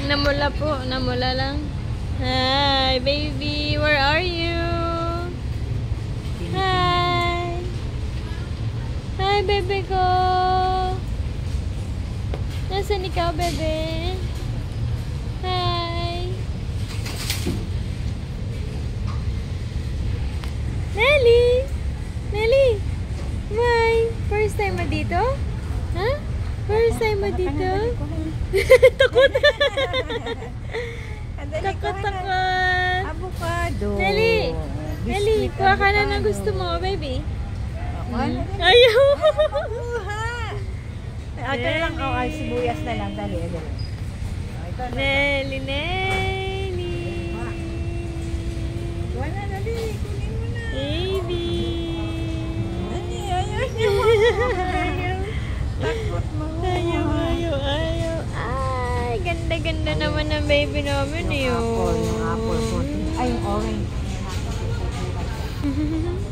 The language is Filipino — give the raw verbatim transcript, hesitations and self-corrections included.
Namula po, namula lang. Hi, baby. Where are you? Hi. Hi, bebe ko. Nasaan ikaw, bebe? Hi. Nellie. Nellie. Why? First time mo dito? Ha? Huh? First time mo dito? Takot. Takot, takot. Avocado. Nellie. Nellie, kuha ka na ng gusto mo, baby. Hmm. Ayaw. Ito lang, oh, ay, sibuyas na lang. Dali, dali. Nellie, Nellie. Wala, dali. Kunin mo na. Baby. Dali, ayaw niyo. Takot mo. Ayaw, ayaw, ayaw. Ay, ganda-ganda naman ng baby namin eh. Yung apple, yung apple. Ay, yung orange.